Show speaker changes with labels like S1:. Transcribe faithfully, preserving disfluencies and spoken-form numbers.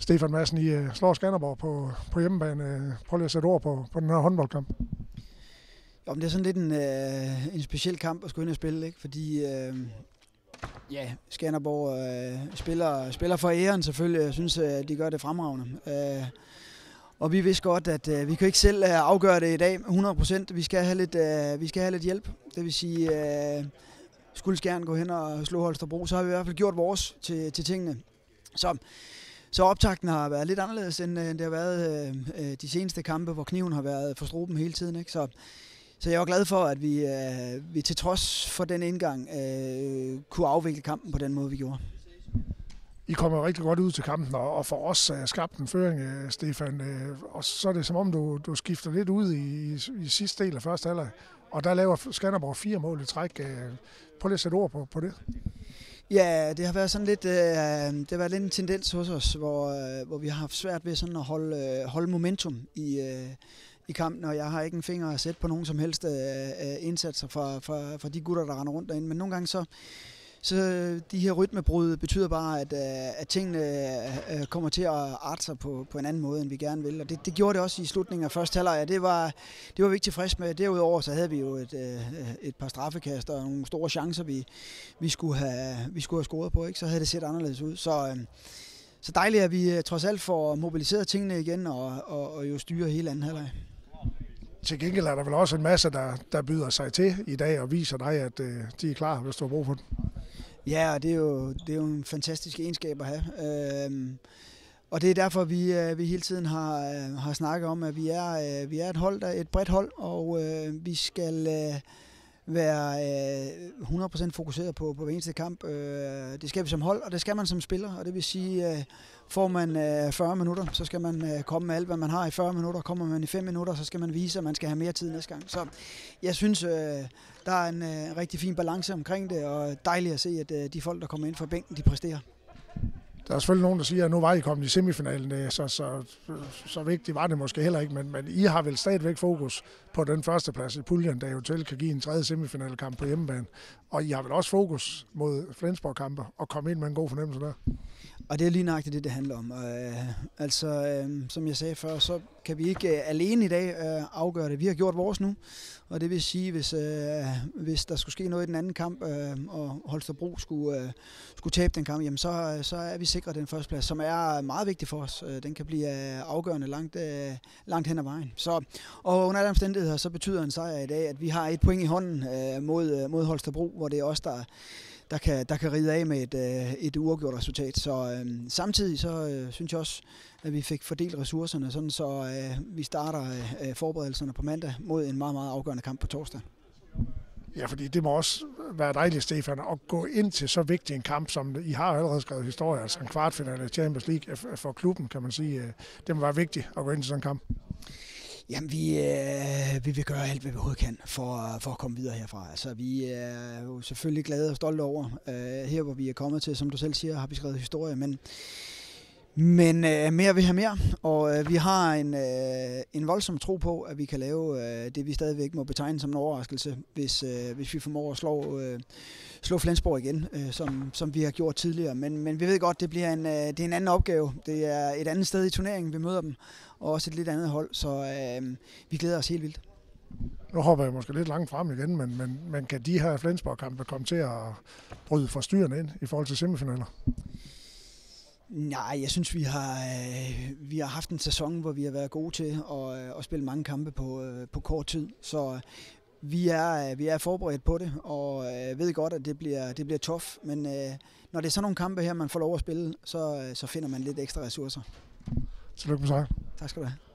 S1: Stefan Madsen, I uh, slår Skanderborg på, på hjemmebane. Prøv lige at sætte ord på, på den her håndboldkamp.
S2: Jo, men det er sådan lidt en, øh, en speciel kamp at skulle ind og spille, ikke? Fordi øh, ja, Skanderborg øh, spiller, spiller for æren selvfølgelig. Jeg synes, øh, de gør det fremragende. Øh, og vi vidste godt, at øh, vi kan ikke selv øh, afgøre det i dag hundrede procent. Vi skal have lidt, øh, vi skal have lidt hjælp. Det vil sige, øh, skulle Skjern gå hen og slå Holstebro, så har vi i hvert fald gjort vores til, til tingene. Så Så optakten har været lidt anderledes, end det har været øh, de seneste kampe, hvor kniven har været for struben hele tiden. Ikke? Så, så jeg var glad for, at vi, øh, vi til trods for den indgang øh, kunne afvikle kampen på den måde, vi gjorde.
S1: I kommer rigtig godt ud til kampen, og, og for os uh, skabt en føring, uh, Stefan. Uh, og så er det som om, du, du skifter lidt ud i, i, i sidste del af første halvleg, og der laver Skanderborg fire mål i træk. Uh, prøv lige at sætte ord på, på det.
S2: Ja, det har været sådan lidt, øh, det har været lidt en tendens hos os, hvor, øh, hvor vi har haft svært ved sådan at holde, øh, holde momentum i, øh, i kampen, og jeg har ikke en finger at sætte på nogen som helst øh, indsatser fra, fra, fra de gutter, der render rundt derinde, men nogle gange så, så de her rytmebrud betyder bare, at, øh, at tingene øh, kommer til at arte sig på, på en anden måde, end vi gerne vil, og det, det gjorde det også i slutningen af første halvleg, og det var, det var vi ikke tilfreds med. Derudover så havde vi jo et, øh, et par straffekast og nogle store chancer, vi, vi, skulle, have, vi skulle have scoret på, ikke? Så havde det set anderledes ud. Så, øh, så dejligt, at vi trods alt får mobiliseret tingene igen og, og, og jo styrer hele anden halvleg.
S1: Til gengæld er der vel også en masse, der, der byder sig til i dag og viser dig, at øh, de er klar, hvis du har brug for den.
S2: Ja, og det er jo, det er jo en fantastisk egenskab at have. Øhm, og det er derfor, vi, vi hele tiden har, har snakket om, at vi er, vi er et hold, der et bredt hold, og øh, vi skal øh, være øh, hundrede procent fokuseret på, på hver eneste kamp. Øh, det skal vi som hold, og det skal man som spiller, og det vil sige, øh, får man øh, fyrre minutter, så skal man øh, komme med alt, hvad man har i fyrre minutter. Kommer man i fem minutter, så skal man vise, at man skal have mere tid næste gang. Så jeg synes, øh, der er en øh, rigtig fin balance omkring det, og dejligt at se, at øh, de folk, der kommer ind fra bænken, de præsterer.
S1: Der er selvfølgelig nogen, der siger, at nu var I kommet i semifinalen, så, så, så vigtigt var det måske heller ikke, men, men I har vel stadigvæk fokus på den første plads i puljen, der eventuelt kan give en tredje semifinalkamp på hjemmebane. Og I har vel også fokus mod Flensborg-kampe og komme ind med en god fornemmelse der.
S2: Og det er lige nøjagtigt det, det handler om. Øh, altså, øh, som jeg sagde før, så kan vi ikke øh, alene i dag øh, afgøre det. Vi har gjort vores nu, og det vil sige, hvis, øh, hvis der skulle ske noget i den anden kamp, øh, og Holstebro skulle, øh, skulle tabe den kamp, jamen så, så er vi sikret den første plads, som er meget vigtig for os. Øh, den kan blive afgørende langt, øh, langt hen ad vejen. Så, og under alle omstændigheder, så betyder en sejr i dag, at vi har et point i hånden øh, mod, mod Holstebro, hvor det er os, der Der kan, der kan ride af med et, et uafgjort resultat. Så øh, samtidig så øh, synes jeg også, at vi fik fordelt ressourcerne, sådan så øh, vi starter øh, forberedelserne på mandag mod en meget, meget afgørende kamp på torsdag.
S1: Ja, fordi det må også være dejligt, Stefan, at gå ind til så vigtig en kamp, som I har allerede skrevet historie, altså en kvartfinale i Champions League for klubben, kan man sige. Det må være vigtigt at gå ind til sådan en kamp.
S2: Jamen, vi, øh, vi vil gøre alt, hvad vi overhovedet kan for, for at komme videre herfra. Altså, vi er jo selvfølgelig glade og stolte over. Øh, her, hvor vi er kommet til, som du selv siger, har vi skrevet historie, men, men øh, mere vil have mere. Og øh, vi har en, øh, en voldsom tro på, at vi kan lave øh, det, vi stadigvæk må betegne som en overraskelse, hvis, øh, hvis vi formår at slå, øh, slå Flensborg igen, øh, som, som vi har gjort tidligere. Men, men vi ved godt, det bliver en, øh, det er en anden opgave. Det er et andet sted i turneringen, vi møder dem, og også et lidt andet hold, så øh, vi glæder os helt vildt.
S1: Nu hopper jeg måske lidt langt frem igen, men, men, men kan de her Flensborg-kampe komme til at bryde forstyrrende ind i forhold til semifinaler?
S2: Nej, jeg synes, vi har, øh, vi har haft en sæson, hvor vi har været gode til at, øh, at spille mange kampe på, øh, på kort tid, så vi er, vi er forberedt på det, og øh, ved godt, at det bliver, det bliver tough, men øh, når det er sådan nogle kampe her, man får lov at spille, så, så finder man lidt ekstra ressourcer.
S1: Tillykke med sig.
S2: Tak skal du have.